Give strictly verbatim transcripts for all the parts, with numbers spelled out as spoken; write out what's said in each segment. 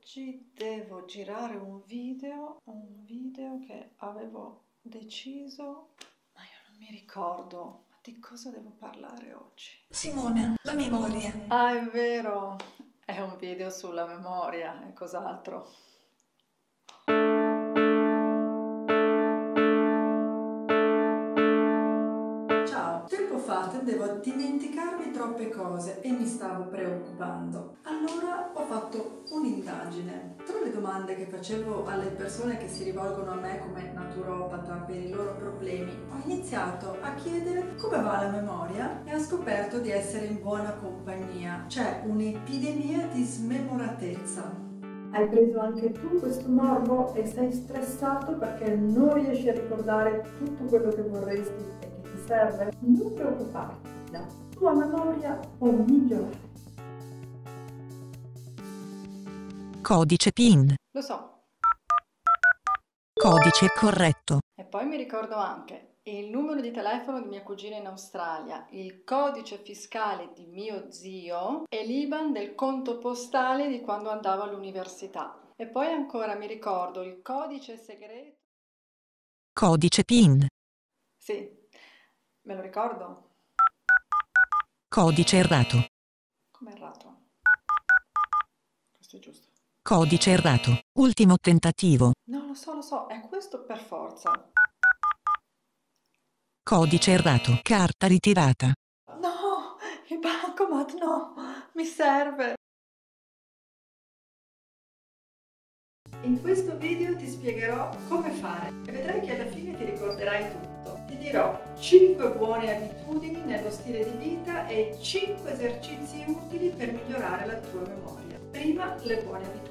Oggi devo girare un video, un video che avevo deciso, ma io non mi ricordo. Ma di cosa devo parlare oggi? Simona, la memoria. Ah, è vero, è un video sulla memoria e cos'altro. Ciao, tempo fa tendevo a dimenticarmi troppe cose e mi stavo preoccupando. Allora ho fatto un'indagine. Tra le domande che facevo alle persone che si rivolgono a me come naturopata per i loro problemi, ho iniziato a chiedere come va la memoria e ho scoperto di essere in buona compagnia. C'è un'epidemia di smemoratezza. Hai preso anche tu questo morbo e sei stressato perché non riesci a ricordare tutto quello che vorresti e che ti serve? Non preoccuparti, la tua memoria può migliorare. Codice PIN. Lo so. Codice corretto. E poi mi ricordo anche il numero di telefono di mia cugina in Australia, il codice fiscale di mio zio e l'I B A N del conto postale di quando andavo all'università. E poi ancora mi ricordo il codice segreto. Codice PIN. Sì, me lo ricordo. Codice errato. Come errato? Questo è giusto. Codice errato. Ultimo tentativo. No, lo so, lo so, è questo per forza. Codice errato. Carta ritirata. No, il bancomat no, mi serve. In questo video ti spiegherò come fare e vedrai che alla fine ti ricorderai tutto. Ti dirò cinque buone abitudini nello stile di vita e cinque esercizi utili per migliorare la tua memoria. Prima, le buone abitudini.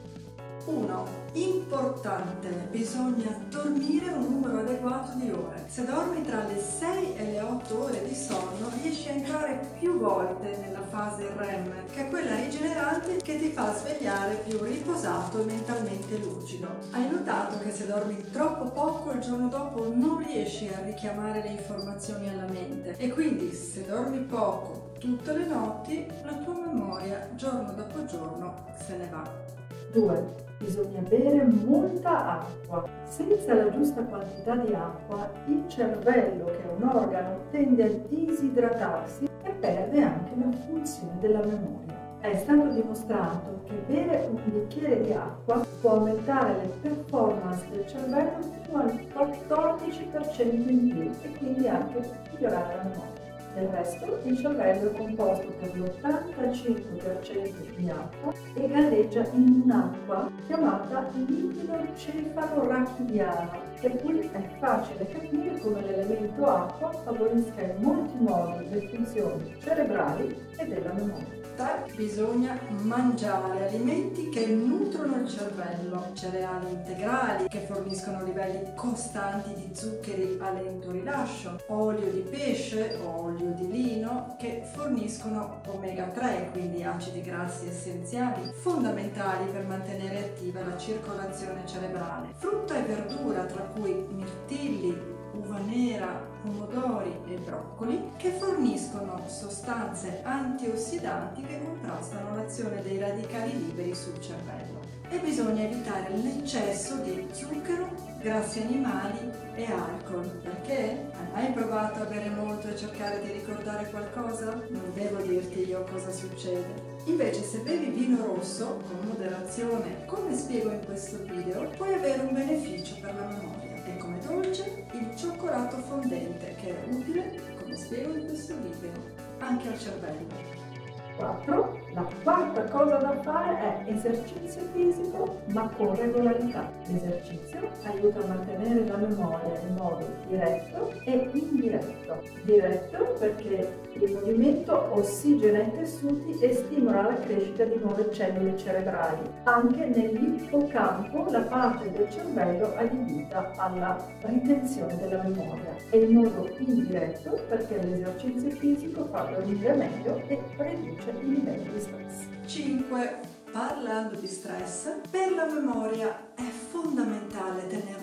uno. Importante, bisogna dormire un numero adeguato di ore. Se dormi tra le sei e le otto ore di sonno, riesci a entrare più volte nella fase R E M, che è quella rigenerante che ti fa svegliare più riposato e mentalmente lucido. Hai notato che se dormi troppo poco il giorno dopo non riesci a richiamare le informazioni alla mente e quindi se dormi poco tutte le notti, la tua memoria giorno dopo giorno se ne va. due. Bisogna bere molta acqua. Senza la giusta quantità di acqua, il cervello, che è un organo, tende a disidratarsi e perde anche la funzione della memoria. È stato dimostrato che bere un bicchiere di acqua può aumentare le performance del cervello fino al quattordici per cento in più e quindi anche migliorare la memoria. Del resto, il cervello è composto per l'ottantacinque per cento di acqua e galleggia in un'acqua chiamata liquido cefalorachidiano, per cui è facile capire come l'elemento acqua favorisca in molti modi le funzioni cerebrali e della memoria. tre. Bisogna mangiare alimenti che nutrono il cervello, cereali integrali che forniscono livelli costanti di zuccheri a lento rilascio, olio di pesce o olio di lino che forniscono omega tre, quindi acidi grassi essenziali, fondamentali per mantenere attiva la circolazione cerebrale. Frutta e verdura, tra cui mirtilli, uva nera, pomodori e broccoli, che forniscono sostanze antiossidanti che contrastano l'azione dei radicali liberi sul cervello. E bisogna evitare l'eccesso di zucchero, grassi animali e alcol. Perché? Hai mai provato a bere molto e cercare di ricordare qualcosa? Non devo dirti io cosa succede. Invece se bevi vino rosso con moderazione, come spiego in questo video, puoi avere un beneficio per la memoria. E come dolce il cioccolato fondente, che è utile, come spiego in questo video, anche al cervello. quattro. La quarta cosa da fare è esercizio fisico ma con regolarità. L'esercizio aiuta a mantenere la memoria in modo diretto e indiretto. Diretto perché il movimento ossigena i tessuti e stimola la crescita di nuove cellule cerebrali. Anche nell'ippocampo, la parte del cervello adibita alla ritenzione della memoria. E in modo indiretto perché l'esercizio fisico fa dormire meglio e riduce il livello di stress. cinque. Parlando di stress, per la memoria è fondamentale tenerlo sotto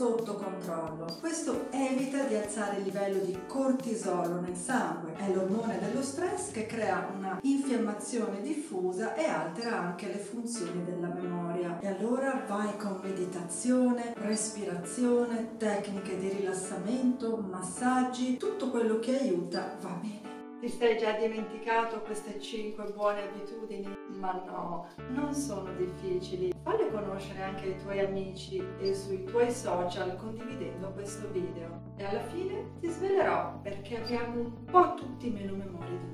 sotto controllo. Questo evita di alzare il livello di cortisolo nel sangue. È l'ormone dello stress che crea una infiammazione diffusa e altera anche le funzioni della memoria. E allora vai con meditazione, respirazione, tecniche di rilassamento, massaggi, tutto quello che aiuta va bene. Ti sei già dimenticato queste cinque buone abitudini? Ma no, non sono difficili. Falle conoscere anche ai tuoi amici e sui tuoi social condividendo questo video. E alla fine ti svelerò perché abbiamo un po' tutti meno memoria di te.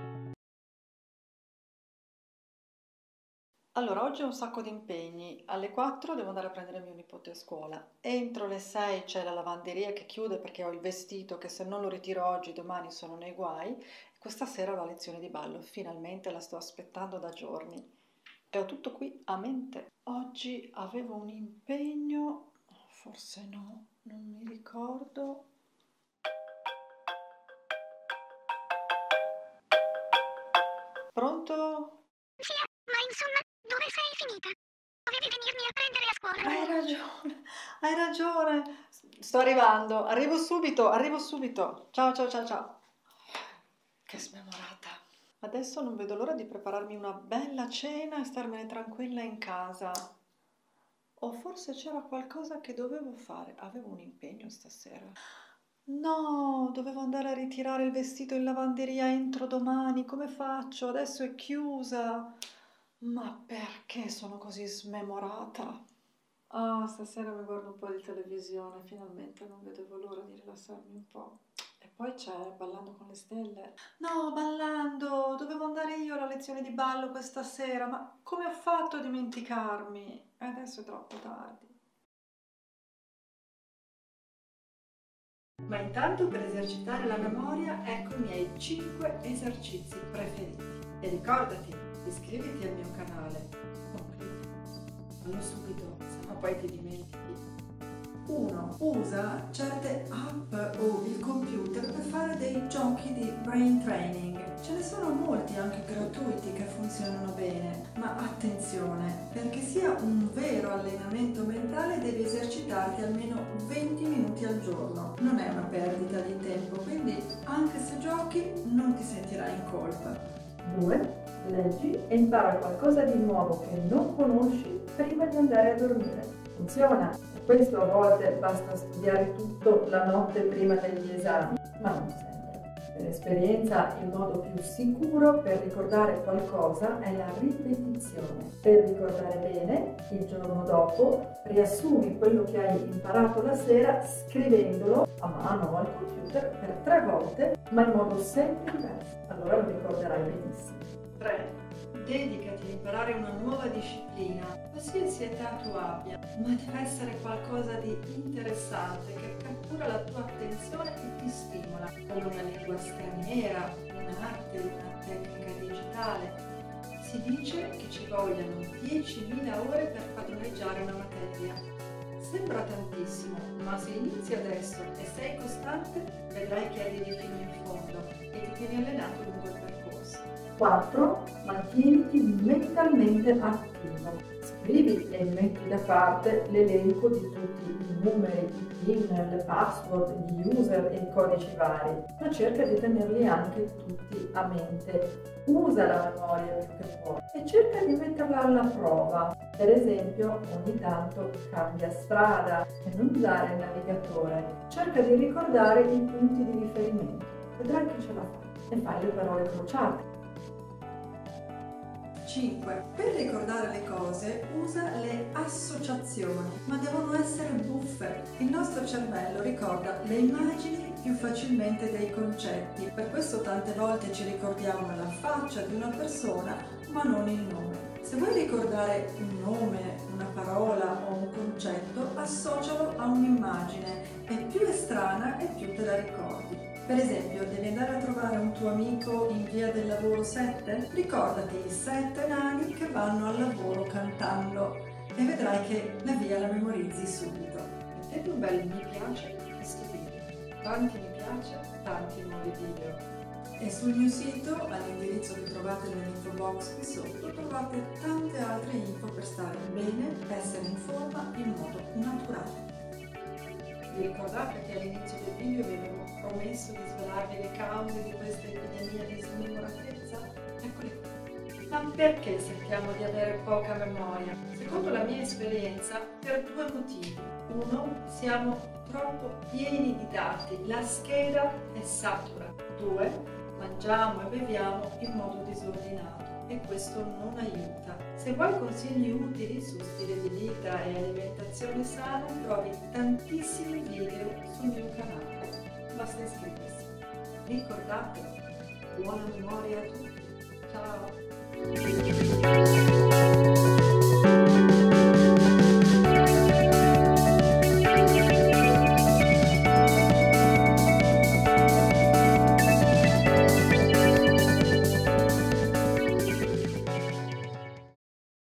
Allora, oggi ho un sacco di impegni. Alle quattro devo andare a prendere mio nipote a scuola. Entro le sei c'è la lavanderia che chiude perché ho il vestito che se non lo ritiro oggi, domani sono nei guai. Questa sera ho la lezione di ballo, finalmente la sto aspettando da giorni. E ho tutto qui a mente. Oggi avevo un impegno, forse no, non mi ricordo. Pronto? Sì, ma insomma, dove sei finita? Dovevi venirmi a prendere a scuola. Hai ragione, hai ragione. Sto arrivando, arrivo subito, arrivo subito. Ciao, ciao, ciao, ciao. Che smemorata. Adesso non vedo l'ora di prepararmi una bella cena e starmene tranquilla in casa. O forse c'era qualcosa che dovevo fare. Avevo un impegno stasera. No, dovevo andare a ritirare il vestito in lavanderia entro domani. Come faccio? Adesso è chiusa. Ma perché sono così smemorata? Ah, stasera mi guardo un po' di televisione, finalmente non vedevo l'ora di rilassarmi un po'. E poi c'è Ballando con le stelle. No, ballando! Dovevo andare io alla lezione di ballo questa sera, ma come ho fatto a dimenticarmi? E adesso è troppo tardi. Ma intanto, per esercitare la memoria, ecco i miei cinque esercizi preferiti. E ricordati, iscriviti al mio canale, concludi, fallo subito, se no poi ti dimentichi. uno. Usa certe app o il computer per fare dei giochi di brain training. Ce ne sono molti anche gratuiti che funzionano bene, ma attenzione, perché sia un vero allenamento mentale devi esercitarti almeno venti minuti al giorno. Non è una perdita di tempo, quindi anche se giochi non ti sentirai in colpa. due. Leggi e impara qualcosa di nuovo che non conosci prima di andare a dormire. Funziona. Per questo a volte basta studiare tutto la notte prima degli esami, ma non sempre. Per esperienza il modo più sicuro per ricordare qualcosa è la ripetizione. Per ricordare bene, il giorno dopo riassumi quello che hai imparato la sera scrivendolo a mano o al computer per tre volte, ma in modo sempre diverso. Allora lo ricorderai benissimo. tre. Dedicati a imparare una nuova disciplina, qualsiasi età tu abbia, ma deve essere qualcosa di interessante che cattura la tua attenzione e ti stimola, come una lingua straniera, un'arte, una tecnica digitale. Si dice che ci vogliono diecimila ore per padroneggiare una materia. Sembra tantissimo, ma se inizi adesso e sei costante, vedrai che arrivi fino in fondo e ti tieni allenato lungo il percorso. quattro. Mantieniti mentalmente attivo. Scrivi e metti da parte l'elenco di tutti i numeri, i PIN, le password, gli user e i codici vari, ma cerca di tenerli anche tutti a mente. Usa la memoria più che puoi e cerca di metterla alla prova. Per esempio, ogni tanto cambia strada e non usare il navigatore. Cerca di ricordare i punti di riferimento. Vedrai che ce la fai. E fai le parole crociate. cinque. Per ricordare le cose usa le associazioni, ma devono essere buffe. Il nostro cervello ricorda le immagini più facilmente dei concetti, per questo tante volte ci ricordiamo la faccia di una persona ma non il nome. Se vuoi ricordare un nome, una parola o un concetto, associalo a un'immagine, e più è strana e più te la ricordi. Per esempio, devi andare a trovare un tuo amico in via del lavoro sette? Ricordati i sette nani che vanno al lavoro cantando e vedrai che la via la memorizzi subito. Mettete un bel mi piace a questo video. Tanti mi piace, tanti nuovi video. E sul mio sito, all'indirizzo che trovate nell'info box qui sotto, trovate tante altre info per stare bene, essere in forma in modo naturale. Vi ricordate che all'inizio del video vi avevo promesso di svelarvi le cause di questa epidemia di smemoratezza? Eccole qui. Ma perché sentiamo di avere poca memoria? Secondo la mia esperienza, per due motivi. Uno, siamo troppo pieni di dati, la scheda è satura. Due, mangiamo e beviamo in modo disordinato e questo non aiuta. Se vuoi consigli utili su stile di vita e alimentazione sana, trovi tantissimi video sul mio canale. Basta iscriversi. Ricordate, buona memoria a tutti. Ciao!